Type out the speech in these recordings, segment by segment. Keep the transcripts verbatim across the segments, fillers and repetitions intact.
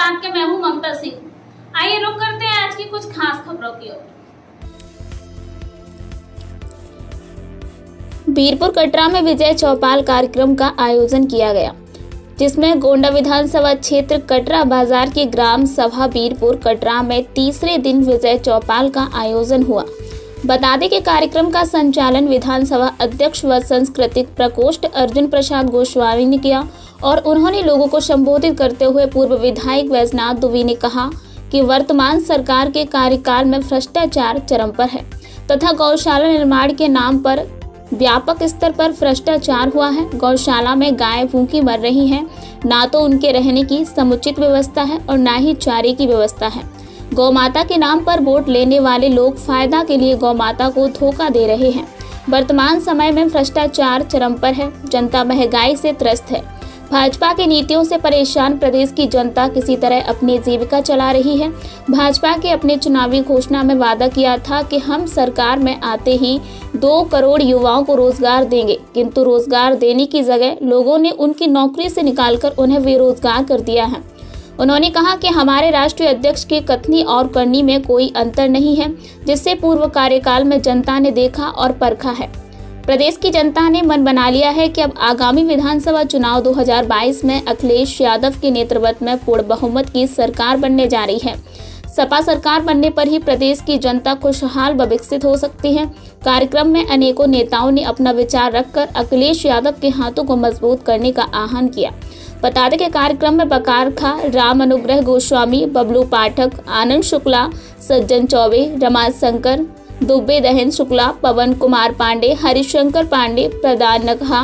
साथ के मैं हूं ममता सिंह। आइए रुक करते हैं आज की कुछ खास खबरों की ओर। बीरपुर कटरा में विजय चौपाल कार्यक्रम का आयोजन किया गया, जिसमें गोंडा विधानसभा क्षेत्र कटरा बाजार के ग्राम सभा बीरपुर कटरा में तीसरे दिन विजय चौपाल का आयोजन हुआ। बता दें कि कार्यक्रम का संचालन विधानसभा अध्यक्ष व सांस्कृतिक प्रकोष्ठ अर्जुन प्रसाद गोस्वामी ने किया और उन्होंने लोगों को संबोधित करते हुए पूर्व विधायक वैजनाथ दुबे ने कहा कि वर्तमान सरकार के कार्यकाल में भ्रष्टाचार चरम पर है तथा गौशाला निर्माण के नाम पर व्यापक स्तर पर भ्रष्टाचार हुआ है। गौशाला में गाय भूखी मर रही हैं, ना तो उनके रहने की समुचित व्यवस्था है और ना ही चारे की व्यवस्था है। गौ माता के नाम पर वोट लेने वाले लोग फायदा के लिए गौ माता को धोखा दे रहे हैं। वर्तमान समय में भ्रष्टाचार चरम पर है, जनता महंगाई से त्रस्त है। भाजपा की नीतियों से परेशान प्रदेश की जनता किसी तरह अपनी जीविका चला रही है। भाजपा के अपने चुनावी घोषणा में वादा किया था कि हम सरकार में आते ही दो करोड़ युवाओं को रोजगार देंगे, किंतु रोजगार देने की जगह लोगों ने उनकी नौकरी से निकालकर उन्हें बेरोजगार कर दिया है। उन्होंने कहा कि हमारे राष्ट्रीय अध्यक्ष की कथनी और करनी में कोई अंतर नहीं है, जिससे पूर्व कार्यकाल में जनता ने देखा और परखा है। प्रदेश की जनता ने मन बना लिया है कि अब आगामी विधानसभा चुनाव दो हज़ार बाईस में अखिलेश यादव के नेतृत्व में पूर्ण बहुमत की सरकार बनने जा रही है। सपा सरकार बनने पर ही प्रदेश की जनता खुशहाल व विकसित हो सकती है। कार्यक्रम में अनेकों नेताओं ने अपना विचार रखकर अखिलेश यादव के हाथों को मजबूत करने का आह्वान किया। बता दें कि कार्यक्रम में बकार खा, राम अनुग्रह गोस्वामी, बबलू पाठक, आनंद शुक्ला, सज्जन चौबे, रमाशंकर दुबे, दहन शुक्ला, पवन कुमार पांडे, हरिशंकर पांडे, प्रधान नगहा,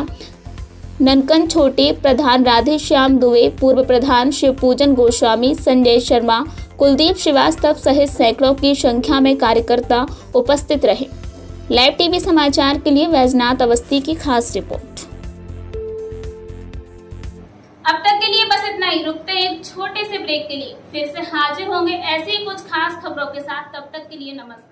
ननकन छोटे, प्रधान राधे श्याम दुबे, पूर्व प्रधान शिवपूजन गोस्वामी, संजय शर्मा, कुलदीप श्रीवास्तव सहित सैकड़ों की संख्या में कार्यकर्ता उपस्थित रहे। लाइव टीवी समाचार के लिए वैजनाथ अवस्थी की खास रिपोर्ट। अब तक के लिए बस इतना ही। रुकते हैं एक छोटे से ब्रेक के लिए, फिर से हाजिर होंगे ऐसे ही कुछ खास खबरों के साथ। तब तक के लिए नमस्कार।